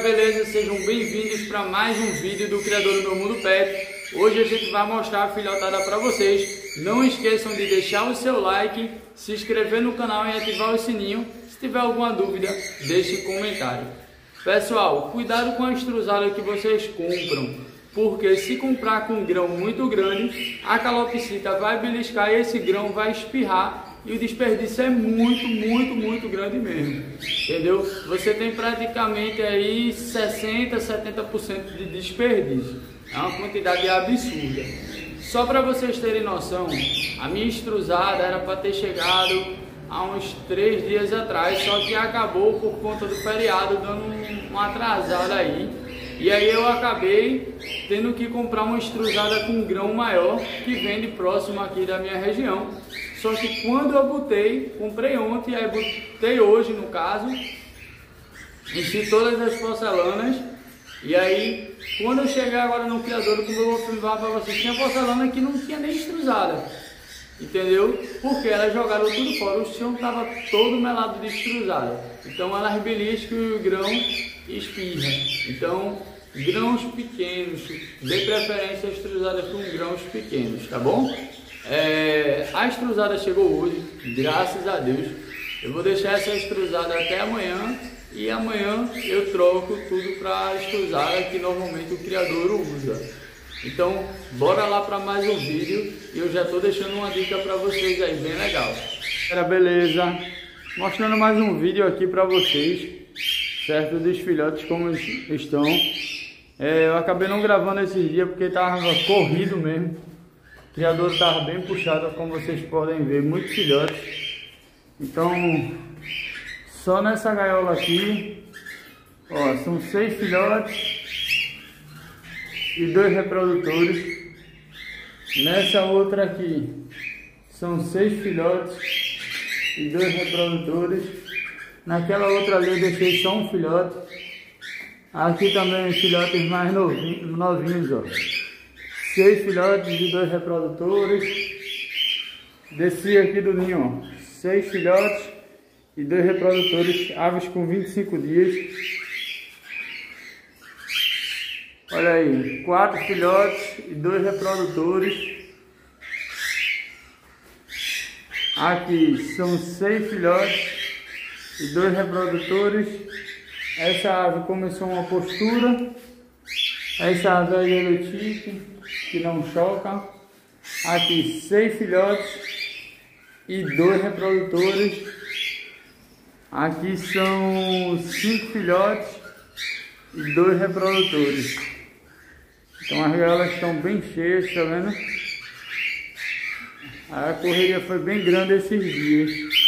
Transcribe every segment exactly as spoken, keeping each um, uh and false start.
beleza? Sejam bem-vindos para mais um vídeo do Criador do Meu Mundo Pet. Hoje a gente vai mostrar a filhotada para vocês. Não esqueçam de deixar o seu like, se inscrever no canal e ativar o sininho. Se tiver alguma dúvida, deixe comentário. Pessoal, cuidado com a estruzada que vocês compram, porque se comprar com um grão muito grande, a calopsita vai beliscar e esse grão vai espirrar. E o desperdício é muito, muito, muito grande mesmo, entendeu? Você tem praticamente aí sessenta, setenta por cento de desperdício. É uma quantidade absurda. Só para vocês terem noção, a minha estruzada era para ter chegado há uns três dias atrás, só que acabou por conta do feriado, dando uma atrasada aí. E aí eu acabei tendo que comprar uma estruzada com grão maior, que vende próximo aqui da minha região. Só que quando eu botei, comprei ontem, aí botei hoje no caso, enchi todas as porcelanas, e aí quando eu chegar agora no criador, como eu vou filmar para vocês, tinha porcelana que não tinha nem estruzada, entendeu? Porque elas jogaram tudo fora, o chão estava todo melado de estruzada, então elas beliscam e o grão espirra. Então, grãos pequenos, dê preferência a estruzada com grãos pequenos, tá bom? É, a estruzada chegou hoje, graças a Deus. Eu vou deixar essa estruzada até amanhã e amanhã eu troco tudo para a estruzada que normalmente o criador usa. Então, bora lá para mais um vídeo e eu já estou deixando uma dica para vocês aí, bem legal. Era beleza, mostrando mais um vídeo aqui para vocês, certo? Dos filhotes como estão. É, eu acabei não gravando esses dias porque estava corrido mesmo. O criador estava bem puxado, como vocês podem ver, muitos filhotes. Então, só nessa gaiola aqui, ó, são seis filhotes e dois reprodutores. Nessa outra aqui, são seis filhotes e dois reprodutores. Naquela outra ali eu deixei só um filhote. Aqui também filhotes mais novinhos, novinhos, ó. Seis filhotes e dois reprodutores. Desci aqui do ninho, ó. Seis filhotes e dois reprodutores, aves com vinte e cinco dias. Olha aí, quatro filhotes e dois reprodutores. Aqui são seis filhotes e dois reprodutores. Essa ave começou uma postura. Essa ave é yellow tip, que não choca. Aqui seis filhotes e dois reprodutores. Aqui são cinco filhotes e dois reprodutores. Então as gaiolas estão bem cheias, tá vendo? A correria foi bem grande esses dias.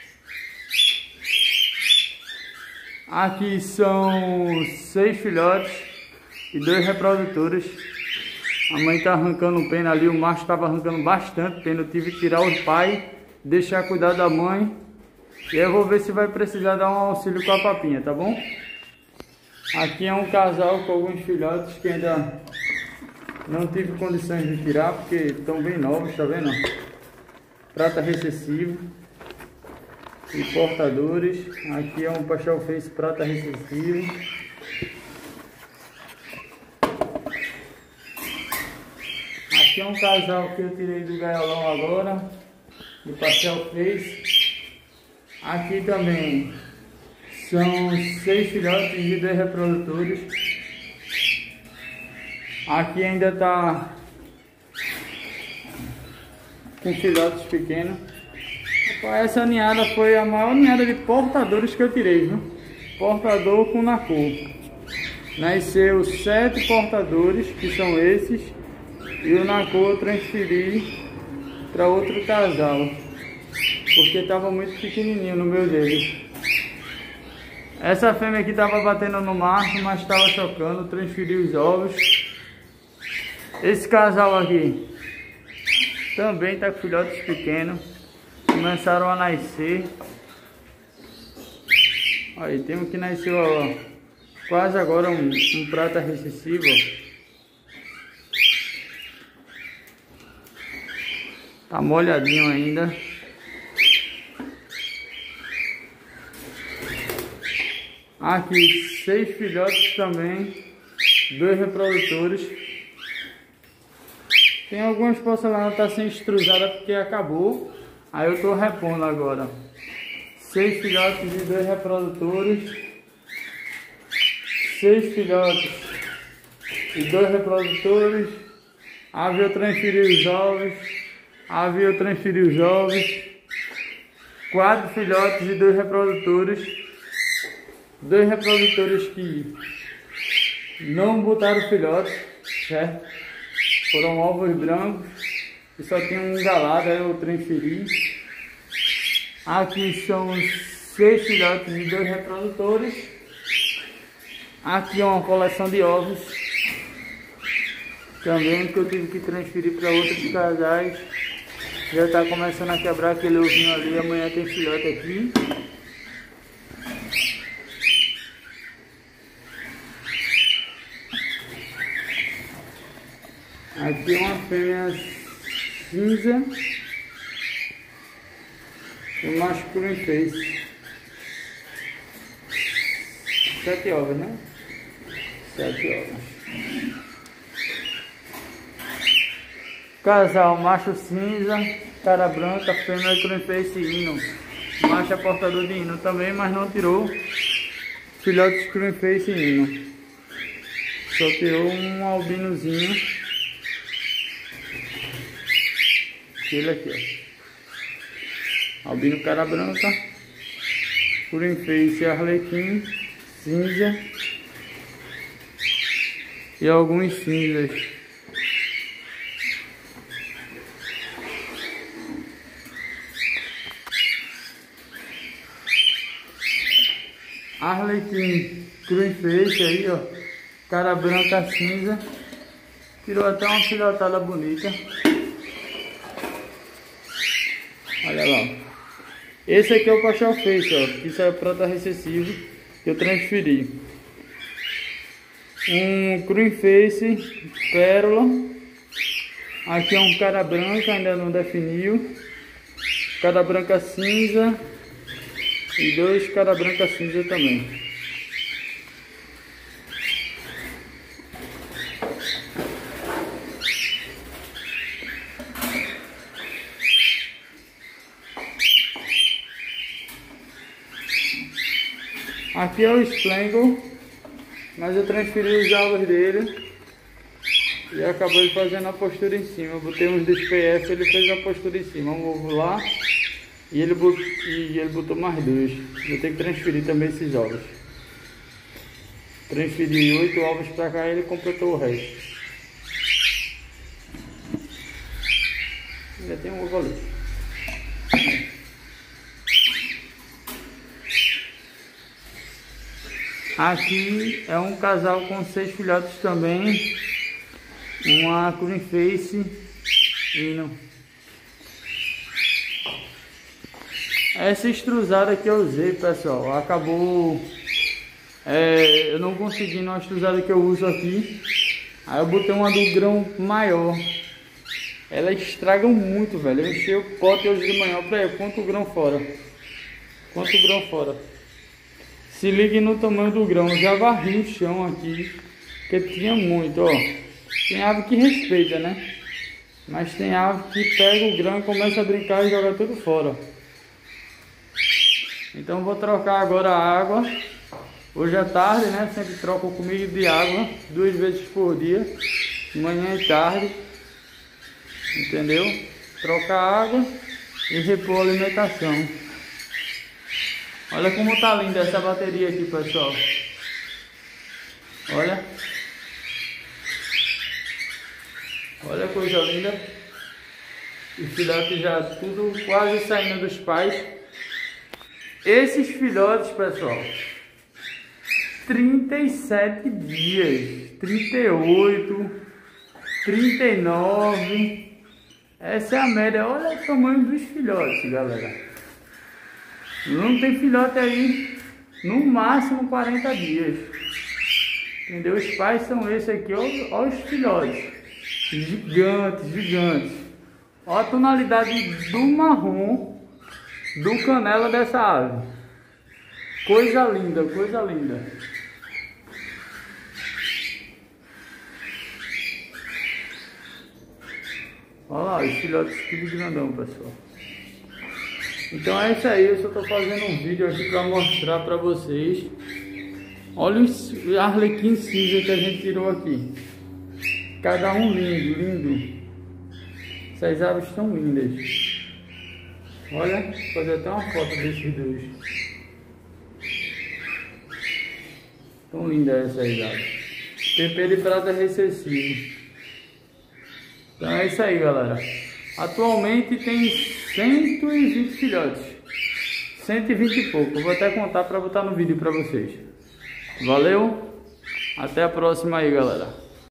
Aqui são seis filhotes e dois reprodutores. A mãe está arrancando pena ali, o macho estava arrancando bastante pena. Eu tive que tirar o pai, deixar cuidar da mãe. E aí eu vou ver se vai precisar dar um auxílio com a papinha, tá bom? Aqui é um casal com alguns filhotes que ainda não tive condições de tirar, porque estão bem novos, tá vendo? Prata recessivo e portadores. Aqui é um pastel face prata recessivo. Aqui é um casal que eu tirei do gaiolão agora, do pastel face. Aqui também são seis filhotes e dois reprodutores. Aqui ainda está com filhotes pequenos. Essa ninhada foi a maior ninhada de portadores que eu tirei, viu? Portador com nacô. Nasceu sete portadores, que são esses, e o nacô eu transferi para outro casal, porque estava muito pequenininho no meu dedo. Essa fêmea aqui estava batendo no macho, mas estava chocando, transferi os ovos. Esse casal aqui também está com filhotes pequenos. Começaram a nascer. Aí tem um que nasceu, ó, quase agora, um, um prata recessivo, ó. Tá molhadinho ainda. Aqui seis filhotes também, dois reprodutores. Tem algumas porcelanas que tá sem extrusada porque acabou, aí eu tô repondo agora. Seis filhotes e dois reprodutores, seis filhotes e dois reprodutores. Havia eu transferir os ovos, havia eu transferir os ovos, quatro filhotes e dois reprodutores, dois reprodutores que não botaram filhotes, certo? Foram ovos brancos e só tinha um galado, aí eu transferi. Aqui são seis filhotes e dois reprodutores. Aqui é uma coleção de ovos também que eu tive que transferir para outros casais. Já está começando a quebrar aquele ovinho ali. Amanhã tem filhote aqui. Aqui é uma fêmea cinza e um macho cream face. Sete ovos, né? Sete ovos. Casal macho cinza, cara branca, fêmea cream face e hino. Macho é portador de hino também, mas não tirou filhotes cream face e hino. Só tirou um albinozinho. Ele aqui, ó. Albino cara branca, cream face arlequim, cinza e alguns cinzas. Arlequim cream face aí, ó, cara branca cinza, tirou até uma filhotada bonita. Olha lá. Esse aqui é o pastel face, ó. Isso é prata recessivo que eu transferi. Um cream face pérola. Aqui é um cara branca, ainda não definiu. Cara branca cinza. E dois cara branca cinza também. Aqui é o Splengle, mas eu transferi os ovos dele e acabei fazendo a postura em cima. Eu botei uns dos P F, ele fez a postura em cima, um ovo lá e ele botou, e ele botou mais dois. Eu tenho que transferir também esses ovos. Transferi oito ovos para cá e ele completou o resto. Ainda tem um ovo ali. Aqui é um casal com seis filhotes também, uma cream face hino. Essa extrusada que eu usei, pessoal, acabou, é, eu não consegui uma extrusada que eu uso aqui, aí eu botei uma do grão maior. Ela estraga muito, velho. Eu enchei o pote hoje de manhã para ver quanto grão fora, quanto grão fora. Se ligue no tamanho do grão. Eu já varri o chão aqui, porque tinha muito, ó. Tem ave que respeita, né? Mas tem ave que pega o grão e começa a brincar e joga tudo fora. Então vou trocar agora a água. Hoje é tarde, né? Sempre troco comigo de água duas vezes por dia, manhã e tarde. Entendeu? Trocar a água e repor a alimentação. Olha como tá linda essa bateria aqui, pessoal. Olha. Olha a coisa linda. Os filhotes já tudo quase saindo dos pais. Esses filhotes, pessoal, trinta e sete dias, trinta e oito, trinta e nove. Essa é a média. Olha o tamanho dos filhotes, galera. Não tem filhote aí, no máximo quarenta dias. Entendeu? Os pais são esses aqui, olha, olha os filhotes. Gigantes, gigantes. Olha a tonalidade do marrom do canela dessa ave. Coisa linda, coisa linda. Olha lá, os filhotes tudo grandão, pessoal. Então é isso aí, eu só tô fazendo um vídeo aqui para mostrar para vocês. Olha os arlequins cinza que a gente tirou aqui. Cada um lindo, lindo. Essas aves estão lindas. Olha, vou fazer até uma foto desses dois. Tão lindas essas aves. Tempero de prata recessivo. Então é isso aí, galera. Atualmente tem cento e vinte filhotes. cento e vinte e pouco. Eu vou até contar para botar no vídeo para vocês. Valeu. Até a próxima aí, galera.